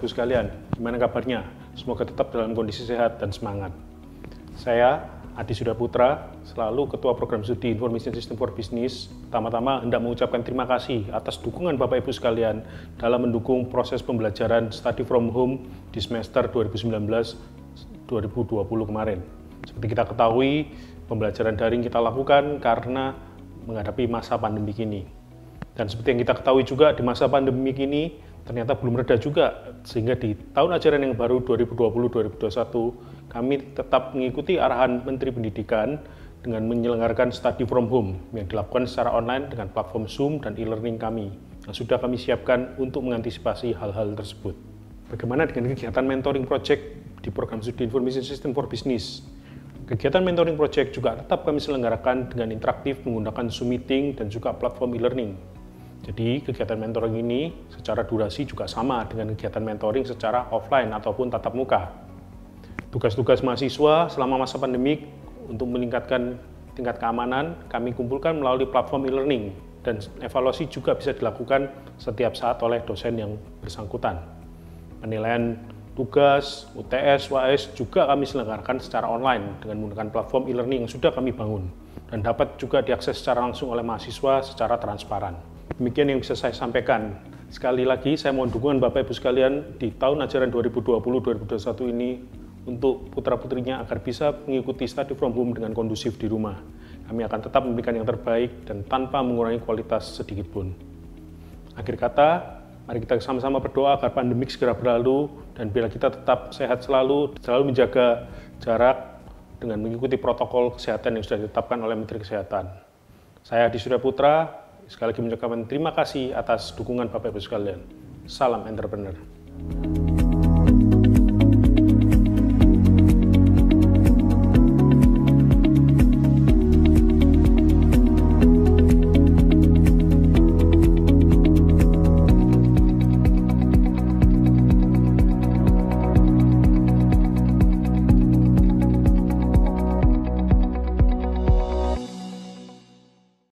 Ibu sekalian, gimana kabarnya? Semoga tetap dalam kondisi sehat dan semangat. Saya, Adi Sudaputra, selalu Ketua Program Studi Information System for Business. Pertama-tama hendak mengucapkan terima kasih atas dukungan Bapak Ibu sekalian dalam mendukung proses pembelajaran study from home di semester 2019-2020 kemarin. Seperti kita ketahui, pembelajaran daring kita lakukan karena menghadapi masa pandemi ini. Dan seperti yang kita ketahui juga, di masa pandemi ini ternyata belum reda juga, sehingga di tahun ajaran yang baru 2020-2021 kami tetap mengikuti arahan Menteri Pendidikan dengan menyelenggarakan study from home yang dilakukan secara online dengan platform Zoom dan e-learning kami yang sudah kami siapkan untuk mengantisipasi hal-hal tersebut. Bagaimana dengan kegiatan mentoring project di program studi Information System for Business? Kegiatan mentoring project juga tetap kami selenggarakan dengan interaktif menggunakan Zoom meeting dan juga platform e-learning. Jadi kegiatan mentoring ini secara durasi juga sama dengan kegiatan mentoring secara offline ataupun tatap muka. Tugas-tugas mahasiswa selama masa pandemik untuk meningkatkan tingkat keamanan kami kumpulkan melalui platform e-learning dan evaluasi juga bisa dilakukan setiap saat oleh dosen yang bersangkutan. Penilaian tugas, UTS, UAS juga kami selenggarakan secara online dengan menggunakan platform e-learning yang sudah kami bangun dan dapat juga diakses secara langsung oleh mahasiswa secara transparan. Demikian yang bisa saya sampaikan. Sekali lagi saya mohon dukungan Bapak Ibu sekalian di tahun ajaran 2020-2021 ini untuk putra-putrinya agar bisa mengikuti study from home dengan kondusif di rumah. Kami akan tetap memberikan yang terbaik dan tanpa mengurangi kualitas sedikit pun. Akhir kata, mari kita sama-sama berdoa agar pandemik segera berlalu dan biar kita tetap sehat selalu menjaga jarak dengan mengikuti protokol kesehatan yang sudah ditetapkan oleh Menteri Kesehatan. Saya Adi Sudaputra, sekali lagi mengucapkan terima kasih atas dukungan Bapak Ibu sekalian. Salam entrepreneur.